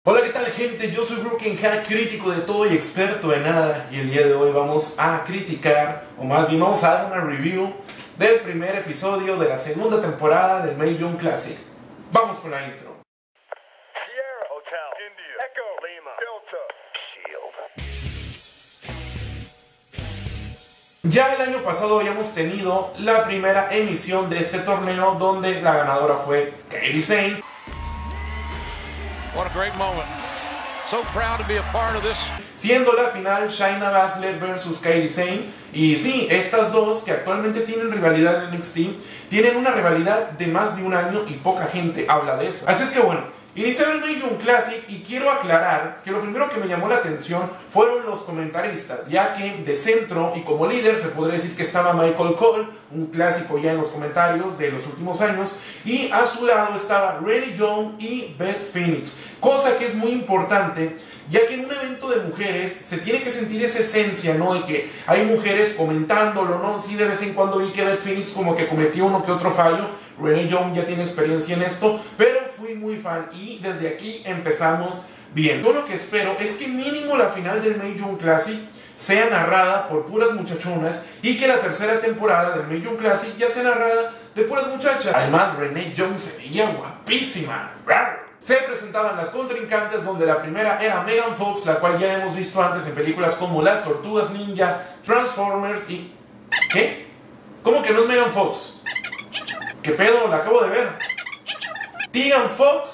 Hola, ¿qué tal, gente? Yo soy Broken Hack, crítico de todo y experto de nada. Y el día de hoy vamos a criticar, o más bien vamos a dar una review del primer episodio de la segunda temporada del Mahjong Classic. Vamos con la intro. Sierra Hotel, India, Echo, Lima, Delta, Shield. Ya el año pasado habíamos tenido la primera emisión de este torneo donde la ganadora fue Kairi Sane. What a great moment. So proud to be a part of this. Siendo la final Shayna Baszler versus Kairi Sane. Y sí, estas dos que actualmente tienen rivalidad en NXT, tienen una rivalidad de más de un año y poca gente habla de eso. Así es que bueno, iniciaba el Mahjong Classic y quiero aclarar que lo primero que me llamó la atención fueron los comentaristas, ya que de centro y como líder se podría decir que estaba Michael Cole, un clásico ya en los comentarios de los últimos años, y a su lado estaba Renee Young y Beth Phoenix, cosa que es muy importante, ya que en un evento de mujeres se tiene que sentir esa esencia, ¿no? De que hay mujeres comentándolo, ¿no? Sí, de vez en cuando vi que Beth Phoenix como que cometió uno que otro fallo. Renee Young ya tiene experiencia en esto, pero fui muy fan y desde aquí empezamos bien. Yo lo que espero es que mínimo la final del Mahjong Classic sea narrada por puras muchachonas y que la tercera temporada del Mahjong Classic ya sea narrada de puras muchachas. Además, Renee Young se veía guapísima. Se presentaban las contrincantes, donde la primera era Megan Fox, la cual ya hemos visto antes en películas como Las Tortugas Ninja, Transformers y... ¿Qué? ¿Cómo que no es Megan Fox? ¿Qué pedo? La acabo de ver. Tegan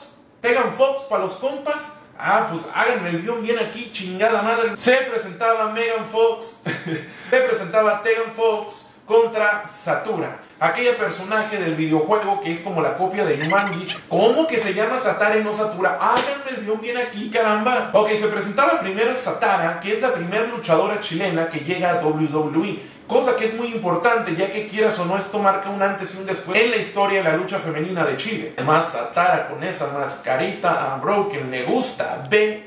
Fox para los compas. Ah, pues háganme el guión bien aquí, chingada madre. Se presentaba Megan Fox, se presentaba Tegan Fox contra Satura, aquella personaje del videojuego que es como la copia de Jumanji. ¿Cómo que se llama Satara y no Satura? Háganme el guión bien aquí, caramba. Ok, se presentaba primero Satara, que es la primera luchadora chilena que llega a WWE, cosa que es muy importante, ya que quieras o no, esto marca un antes y un después en la historia de la lucha femenina de Chile. Además, Satara con esa mascarita a Broken le gusta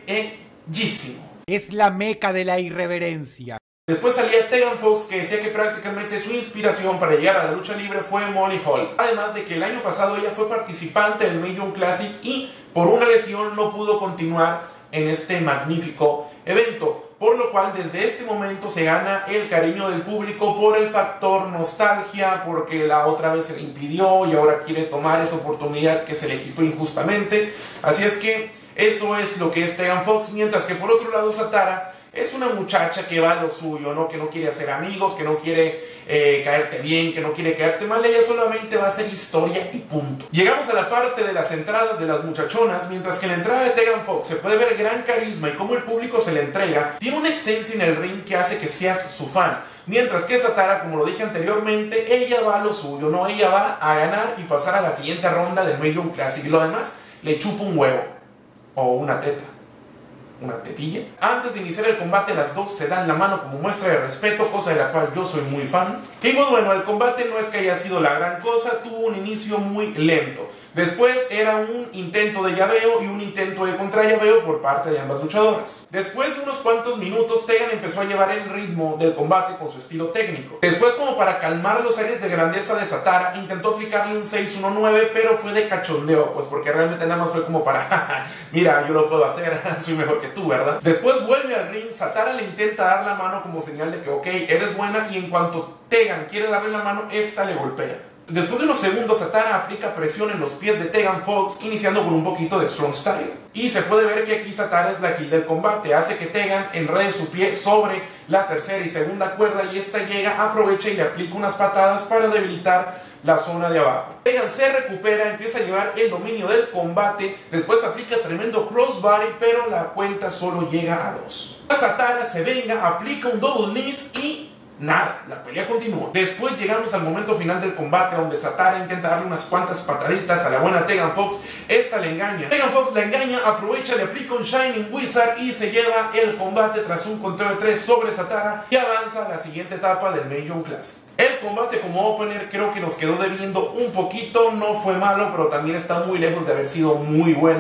bellísimo. Es la meca de la irreverencia. Después salía Tegan Fox, que decía que prácticamente su inspiración para llegar a la lucha libre fue Molly Holly. Además de que el año pasado ella fue participante del Mahjong Classic y por una lesión no pudo continuar en este magnífico evento. Por lo cual desde este momento se gana el cariño del público por el factor nostalgia, porque la otra vez se le impidió y ahora quiere tomar esa oportunidad que se le quitó injustamente. Así es que eso es lo que es Tegan Fox, mientras que por otro lado Satara es una muchacha que va a lo suyo, ¿no? Que no quiere hacer amigos, que no quiere caerte bien, que no quiere caerte mal. Ella solamente va a hacer historia y punto. Llegamos a la parte de las entradas de las muchachonas, mientras que en la entrada de Tegan Fox se puede ver gran carisma y cómo el público se le entrega. Tiene una esencia en el ring que hace que seas su fan. Mientras que Satara, como lo dije anteriormente, ella va a lo suyo, ¿no? Ella va a ganar y pasar a la siguiente ronda del Mahjong Classic. Y lo demás, le chupa un huevo. O una teta. Una tetilla. Antes de iniciar el combate, las dos se dan la mano como muestra de respeto, cosa de la cual yo soy muy fan. Y pues bueno, el combate no es que haya sido la gran cosa, tuvo un inicio muy lento. Después era un intento de llaveo y un intento de contrallaveo por parte de ambas luchadoras. Después de unos cuantos minutos, Tegan empezó a llevar el ritmo del combate con su estilo técnico. Después, como para calmar los aires de grandeza de Satara, intentó aplicarle un 619, pero fue de cachondeo, pues porque realmente nada más fue como para mira, yo lo puedo hacer, soy mejor que tú, ¿verdad? Después vuelve al ring, Satara le intenta dar la mano como señal de que ok, eres buena, y en cuanto Tegan quiere darle la mano, esta le golpea. Después de unos segundos, Satara aplica presión en los pies de Tegan Fox, iniciando con un poquito de Strong Style. Y se puede ver que aquí Satara es la heel del combate, hace que Tegan enrede su pie sobre la tercera y segunda cuerda, y esta llega, aprovecha y le aplica unas patadas para debilitar la zona de abajo. Tegan se recupera, empieza a llevar el dominio del combate, después aplica tremendo crossbody, pero la cuenta solo llega a 2. Satara se venga, aplica un double knees y... nada, la pelea continúa. Después llegamos al momento final del combate, donde Satara intenta darle unas cuantas pataditas a la buena Tegan Fox. Esta le engaña. Tegan Fox la engaña, aprovecha, le aplica un Shining Wizard y se lleva el combate tras un conteo de 3 sobre Satara y avanza a la siguiente etapa del Mahjong Classic. El combate como opener creo que nos quedó debiendo un poquito, no fue malo, pero también está muy lejos de haber sido muy bueno.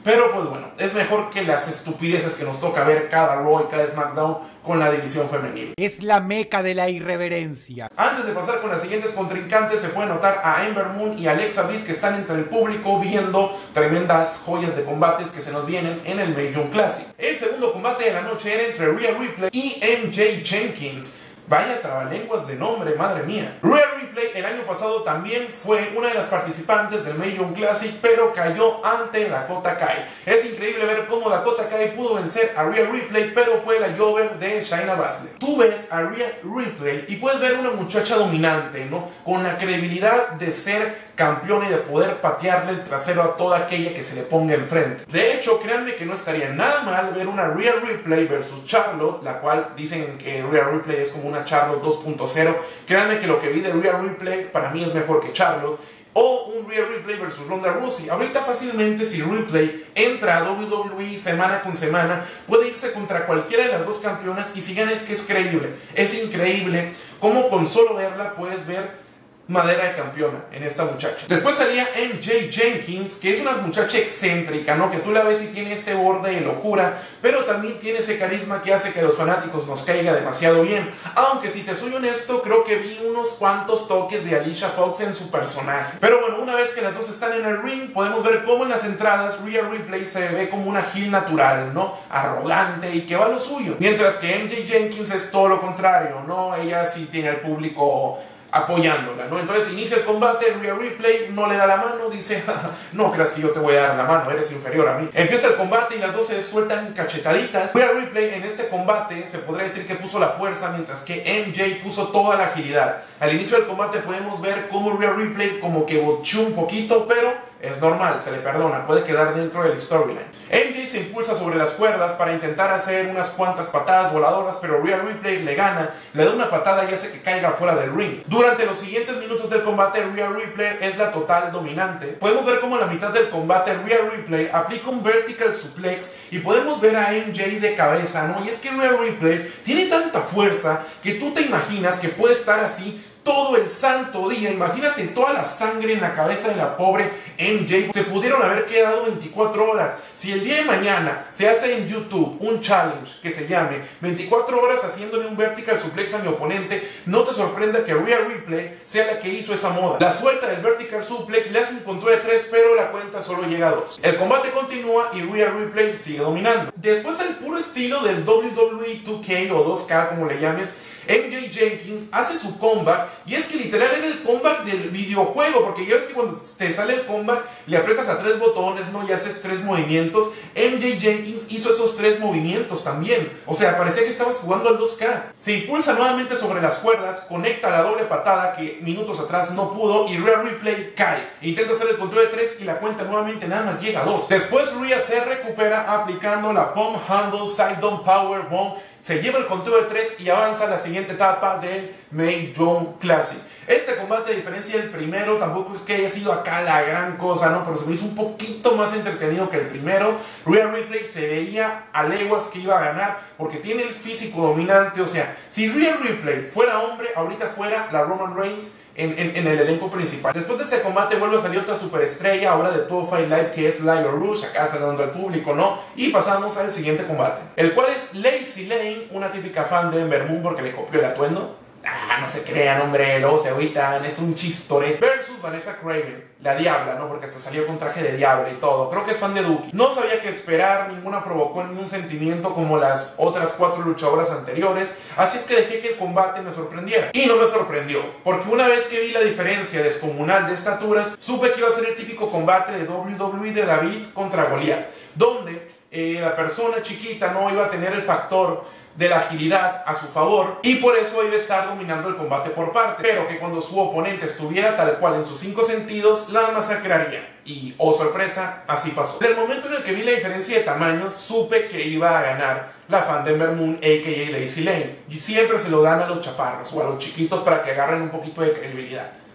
Pero pues bueno, es mejor que las estupideces que nos toca ver cada Raw y cada SmackDown con la división femenil. Es la meca de la irreverencia. Antes de pasar con las siguientes contrincantes, se puede notar a Ember Moon y Alexa Bliss que están entre el público viendo tremendas joyas de combates que se nos vienen en el Mae Young Classic. El segundo combate de la noche era entre Rhea Ripley y MJ Jenkins. Vaya trabalenguas de nombre, madre mía. Rhea Ripley el año pasado también fue una de las participantes del Mae Young Classic, pero cayó ante Dakota Kai. Es increíble ver cómo Dakota Kai pudo vencer a Rhea Ripley, pero fue la Jover de Shayna Baszler. Tú ves a Rhea Ripley y puedes ver una muchacha dominante, ¿no? Con la credibilidad de ser campeón y de poder patearle el trasero a toda aquella que se le ponga enfrente. De hecho, créanme que no estaría nada mal ver una Rhea Ripley versus Charlotte, la cual dicen que Rhea Ripley es como una Charlotte 2.0. Créanme que lo que vi de Rhea Ripley para mí es mejor que Charlotte. O un Rhea Ripley versus Ronda Rousey. Ahorita fácilmente, si Ripley entra a WWE semana con semana, puede irse contra cualquiera de las dos campeonas y si gana es que es creíble. Es increíble cómo con solo verla puedes ver madera de campeona en esta muchacha. Después salía MJ Jenkins, que es una muchacha excéntrica, ¿no? Que tú la ves y tiene este borde de locura, pero también tiene ese carisma que hace que a los fanáticos nos caiga demasiado bien. Aunque si te soy honesto, creo que vi unos cuantos toques de Alicia Fox en su personaje. Pero bueno, una vez que las dos están en el ring, podemos ver cómo en las entradas Rhea Ripley se ve como una heel natural, ¿no? Arrogante y que va a lo suyo. Mientras que MJ Jenkins es todo lo contrario, ¿no? Ella sí tiene al público apoyándola, ¿no? Entonces inicia el combate, Rhea Ripley no le da la mano, dice, no creas que yo te voy a dar la mano, eres inferior a mí. Empieza el combate y las dos se sueltan cachetaditas. Rhea Ripley en este combate se podría decir que puso la fuerza, mientras que MJ puso toda la agilidad. Al inicio del combate podemos ver cómo Rhea Ripley como que bocheó un poquito, pero es normal, se le perdona, puede quedar dentro del storyline. MJ se impulsa sobre las cuerdas para intentar hacer unas cuantas patadas voladoras, pero Rhea Ripley le gana, le da una patada y hace que caiga fuera del ring. Durante los siguientes minutos del combate, Rhea Ripley es la total dominante. Podemos ver cómo a la mitad del combate Rhea Ripley aplica un vertical suplex y podemos ver a MJ de cabeza, ¿no? Y es que Rhea Ripley tiene tanta fuerza que tú te imaginas que puede estar así todo el santo día. Imagínate toda la sangre en la cabeza de la pobre MJ. Se pudieron haber quedado 24 horas. Si el día de mañana se hace en YouTube un challenge que se llame 24 horas haciéndole un vertical suplex a mi oponente, no te sorprenda que Rhea Ripley sea la que hizo esa moda. La suelta del vertical suplex, le hace un conteo de 3, pero la cuenta solo llega a 2. El combate continúa y Rhea Ripley sigue dominando. Después, al puro estilo del WWE 2K o 2K como le llames, MJ Jenkins hace su comeback, y es que literal era el comeback del videojuego, porque ya ves que cuando te sale el comeback le aprietas a 3 botones, ¿no? Y haces 3 movimientos. MJ Jenkins hizo esos 3 movimientos también, o sea, parecía que estabas jugando al 2K. Se impulsa nuevamente sobre las cuerdas, conecta la doble patada que minutos atrás no pudo, y Rhea Ripley cae. Intenta hacer el conteo de 3 y la cuenta nuevamente nada más llega a 2. Después Rhea se recupera aplicando la Pump Handle Side Down Power Bomb, se lleva el conteo de 3 y avanza a la siguiente etapa del Mae Young Classic. Este combate, a diferencia del primero, tampoco es que haya sido acá la gran cosa, ¿no? Pero se me hizo un poquito más entretenido que el primero. Rhea Ripley se veía a leguas que iba a ganar porque tiene el físico dominante. O sea, si Rhea Ripley fuera hombre, ahorita fuera la Roman Reigns en el elenco principal. Después de este combate vuelve a salir otra superestrella, ahora de todo Fight Live, que es Lyle Rush, acá saludando al público, ¿no? Y pasamos al siguiente combate, el cual es Lacey Lane, una típica fan de Ember Moon porque le copió el atuendo. No se crean, hombre, luego se agüitan, es un chistore. Versus Vanessa Craven, la diabla, ¿no? Porque hasta salió con traje de diablo y todo. Creo que es fan de Duki. No sabía qué esperar, ninguna provocó ningún sentimiento como las otras 4 luchadoras anteriores, así es que dejé que el combate me sorprendiera. Y no me sorprendió, porque una vez que vi la diferencia descomunal de estaturas, supe que iba a ser el típico combate de WWE de David contra Goliat, donde la persona chiquita no iba a tener el factor de la agilidad a su favor y por eso iba a estar dominando el combate por parte, pero que cuando su oponente estuviera tal cual en sus 5 sentidos, la masacraría. Y, oh sorpresa, así pasó. Desde el momento en el que vi la diferencia de tamaños, supe que iba a ganar la fan de Ember Moon, a.k.a. Lacey Lane. Y siempre se lo dan a los chaparros o a los chiquitos para que agarren un poquito de credibilidad.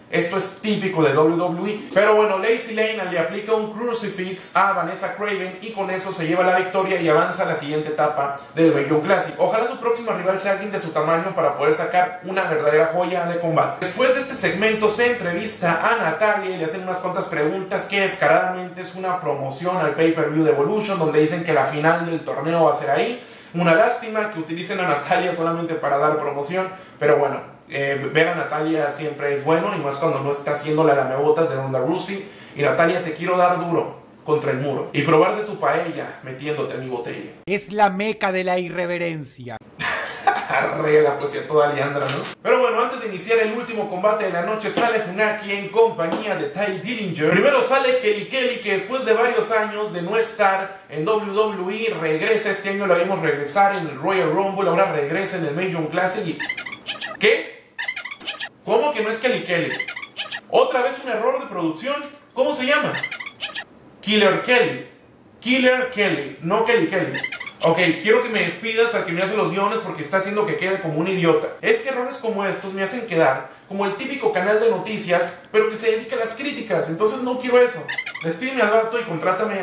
Esto es típico de WWE. Pero bueno, Lacey Lane le aplica un crucifix a Vanessa Craven y con eso se lleva la victoria y avanza a la siguiente etapa del Mae Classic. Ojalá su próximo rival sea alguien de su tamaño para poder sacar una verdadera joya de combate. Después de este segmento se entrevista a Natalya y le hacen unas cuantas preguntas que descaradamente es una promoción al pay-per-view de Evolution, donde dicen que la final del torneo va a ser ahí. Una lástima que utilicen a Natalya solamente para dar promoción, pero bueno, ver a Natalya siempre es bueno, y más cuando no está haciendo la lamebotas de Ronda Rousey. Y Natalya, te quiero dar duro contra el muro y probar de tu paella metiéndote en mi botella. Es la meca de la irreverencia. Arregla pues ya toda Leandra, ¿no? Pero bueno, antes de iniciar el último combate de la noche, sale Funaki en compañía de Ty Dillinger. Primero sale Kelly Kelly, que después de varios años de no estar en WWE, regresa. Este año la vimos regresar en el Royal Rumble, ahora regresa en el Mae Young Classic y... ¿Qué? ¿Cómo que no es Kelly Kelly? Otra vez un error de producción. ¿Cómo se llama? Killer Kelly. Killer Kelly, no Kelly Kelly. Ok, quiero que me despidas al que me hace los guiones porque está haciendo que quede como un idiota. Es que errores como estos me hacen quedar como el típico canal de noticias, pero que se dedica a las críticas. Entonces no quiero eso. Despídeme al rato y contrátame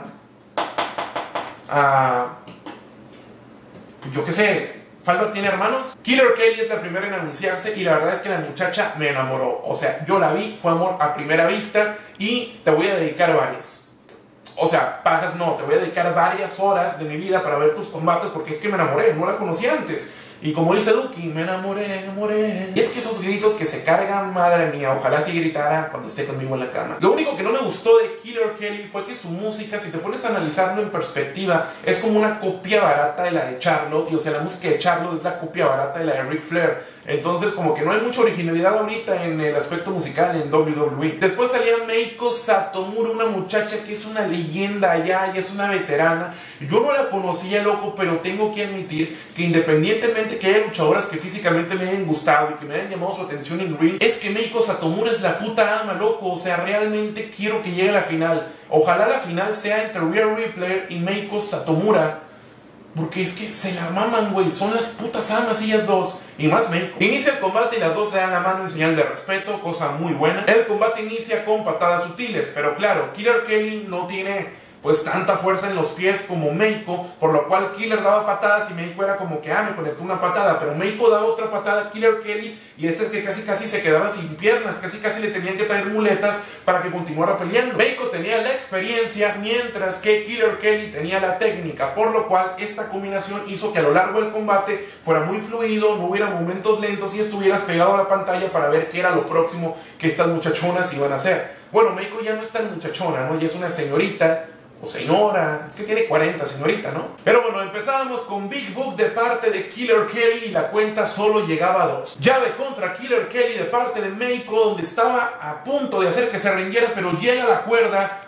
yo qué sé, ¿Fallback tiene hermanos? Killer Kelly es la primera en anunciarse y la verdad es que la muchacha me enamoró. O sea, yo la vi, fue amor a primera vista y te voy a dedicar varias. O sea, pajas no, te voy a dedicar varias horas de mi vida para ver tus combates porque es que me enamoré, no la conocía antes. Y como dice Duki, me enamoré. Y es que esos gritos que se cargan, madre mía, ojalá sí gritara cuando esté conmigo en la cama. Lo único que no me gustó de Killer Kelly fue que su música, si te pones a analizarlo en perspectiva, es como una copia barata de la de Charlotte. Y o sea, la música de Charlotte es la copia barata de la de Ric Flair. Entonces como que no hay mucha originalidad ahorita en el aspecto musical en WWE. Después salía Meiko Satomura, una muchacha que es una leyenda allá y es una veterana. Yo no la conocía, loco, pero tengo que admitir que independientemente que haya luchadoras que físicamente me hayan gustado y que me hayan llamado su atención en ring, es que Meiko Satomura es la puta ama, loco. O sea, realmente quiero que llegue a la final. Ojalá la final sea entre Rhea Ripley y Meiko Satomura, porque es que se la maman, güey. Son las putas amas ellas dos. Y más Meiko. Inicia el combate y las dos se dan la mano en señal de respeto, cosa muy buena. El combate inicia con patadas sutiles, pero claro, Killer Kelly no tiene pues tanta fuerza en los pies como Meiko, por lo cual Killer daba patadas y Meiko era como que me conectó una patada, pero Meiko daba otra patada a Killer Kelly y este es que casi se quedaba sin piernas, casi le tenían que traer muletas para que continuara peleando. Meiko tenía la experiencia mientras que Killer Kelly tenía la técnica, por lo cual esta combinación hizo que a lo largo del combate fuera muy fluido, no hubiera momentos lentos y estuvieras pegado a la pantalla para ver qué era lo próximo que estas muchachonas iban a hacer. Bueno, Meiko ya no es tan muchachona, ¿no? Ya es una señorita o señora, es que tiene 40, señorita, ¿no? Pero bueno, empezábamos con Big Book de parte de Killer Kelly y la cuenta solo llegaba a 2. Llave contra Killer Kelly de parte de Meiko, donde estaba a punto de hacer que se rindiera, pero llega la cuerda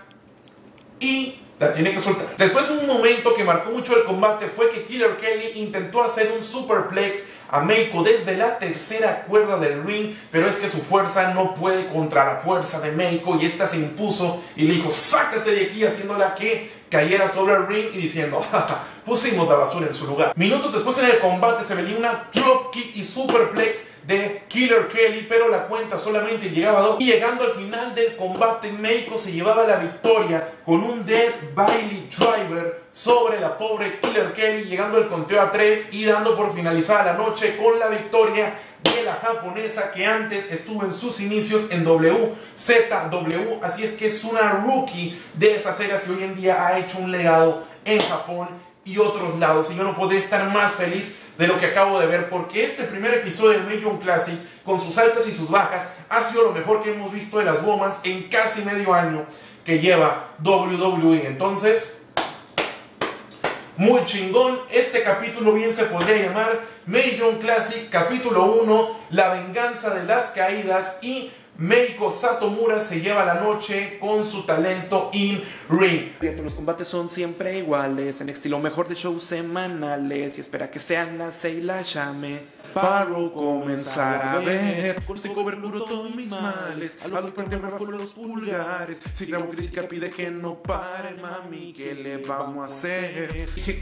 y la tiene que soltar. Después, un momento que marcó mucho el combate fue que Killer Kelly intentó hacer un superplex a Meiko desde la tercera cuerda del ring, pero es que su fuerza no puede contra la fuerza de Meiko y esta se impuso y le dijo, sácate de aquí, haciéndola que cayera sobre el ring y diciendo, jaja, pusimos la basura en su lugar. Minutos después en el combate se venía una dropkick y superplex de Killer Kelly, pero la cuenta solamente llegaba a 2. Y llegando al final del combate, Meiko se llevaba la victoria con un Dead Bailey Driver sobre la pobre Killer Kelly, llegando el conteo a 3 y dando por finalizada la noche con la victoria de la japonesa que antes estuvo en sus inicios en WZW, así es que es una rookie de esas series y hoy en día ha hecho un legado en Japón y otros lados, y yo no podría estar más feliz de lo que acabo de ver, porque este primer episodio del Mae Young Classic, con sus altas y sus bajas, ha sido lo mejor que hemos visto de las Womans en casi medio año que lleva WWE. Entonces, muy chingón. Este capítulo bien se podría llamar Mae Young Classic capítulo 1, la venganza de las caídas, y Meiko Satomura se lleva la noche con su talento in ring. Los combates son siempre iguales, en estilo mejor de shows semanales, y espera que sean las 6 la llame para comenzar a ver. Con este cover curo todos mis males, a los prenden bajo los pulgares. Si grabo crítica pide que no pare, mami, ¿qué le vamos a hacer?